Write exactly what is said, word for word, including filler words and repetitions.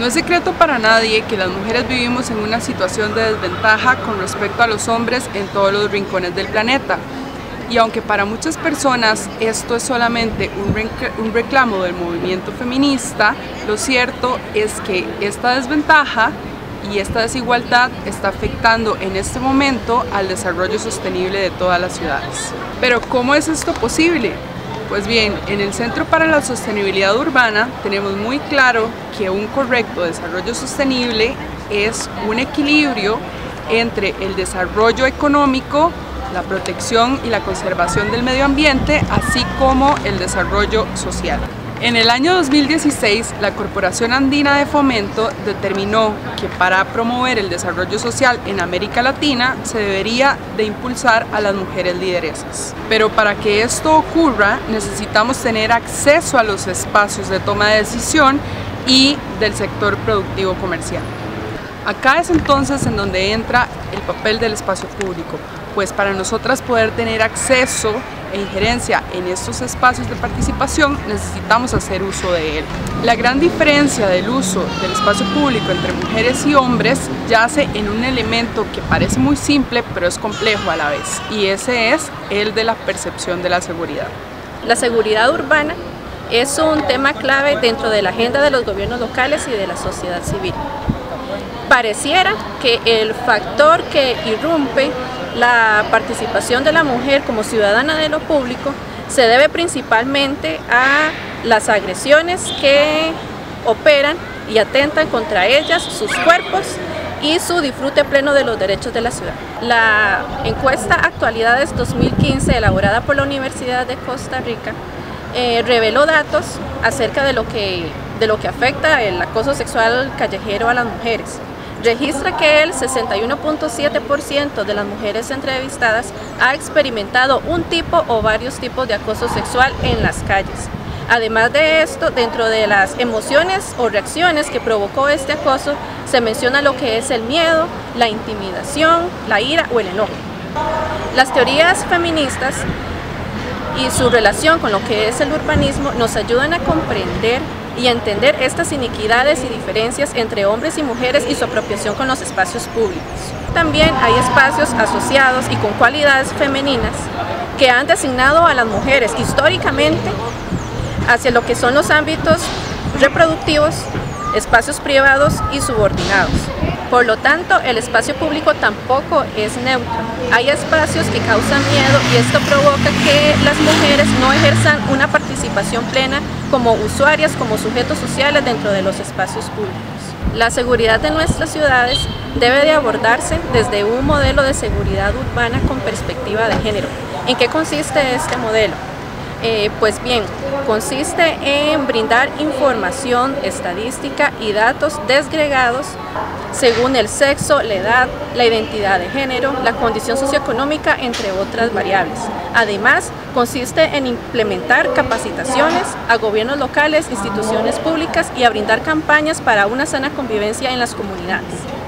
No es secreto para nadie que las mujeres vivimos en una situación de desventaja con respecto a los hombres en todos los rincones del planeta. Y aunque para muchas personas esto es solamente un reclamo del movimiento feminista, lo cierto es que esta desventaja y esta desigualdad está afectando en este momento al desarrollo sostenible de todas las ciudades. Pero ¿cómo es esto posible? Pues bien, en el Centro para la Sostenibilidad Urbana tenemos muy claro que un correcto desarrollo sostenible es un equilibrio entre el desarrollo económico, la protección y la conservación del medio ambiente, así como el desarrollo social. En el año dos mil dieciséis, la Corporación Andina de Fomento determinó que para promover el desarrollo social en América Latina se debería de impulsar a las mujeres lideresas. Pero para que esto ocurra, necesitamos tener acceso a los espacios de toma de decisión y del sector productivo comercial. Acá es entonces en donde entra el papel del espacio público, pues para nosotras poder tener acceso e injerencia en estos espacios de participación necesitamos hacer uso de él. La gran diferencia del uso del espacio público entre mujeres y hombres yace en un elemento que parece muy simple pero es complejo a la vez, y ese es el de la percepción de la seguridad. La seguridad urbana es un tema clave dentro de la agenda de los gobiernos locales y de la sociedad civil. Pareciera que el factor que irrumpe la participación de la mujer como ciudadana de lo público se debe principalmente a las agresiones que operan y atentan contra ellas, sus cuerpos y su disfrute pleno de los derechos de la ciudad. La encuesta Actualidades dos mil quince, elaborada por la Universidad de Costa Rica, eh, reveló datos acerca de lo que, de lo que afecta el acoso sexual callejero a las mujeres. Registra que el sesenta y uno punto siete por ciento de las mujeres entrevistadas ha experimentado un tipo o varios tipos de acoso sexual en las calles. Además de esto, dentro de las emociones o reacciones que provocó este acoso, se menciona lo que es el miedo, la intimidación, la ira o el enojo. Las teorías feministas y su relación con lo que es el urbanismo nos ayudan a comprender y entender estas iniquidades y diferencias entre hombres y mujeres y su apropiación con los espacios públicos. También hay espacios asociados y con cualidades femeninas que han designado a las mujeres históricamente hacia lo que son los ámbitos reproductivos, espacios privados y subordinados. Por lo tanto, el espacio público tampoco es neutro. Hay espacios que causan miedo y esto provoca que las mujeres no ejerzan una participación plena como usuarias, como sujetos sociales dentro de los espacios públicos. La seguridad de nuestras ciudades debe de abordarse desde un modelo de seguridad urbana con perspectiva de género. ¿En qué consiste este modelo? Eh, pues bien, consiste en brindar información estadística y datos desgregados según el sexo, la edad, la identidad de género, la condición socioeconómica, entre otras variables. Además, consiste en implementar capacitaciones a gobiernos locales, instituciones públicas y a brindar campañas para una sana convivencia en las comunidades.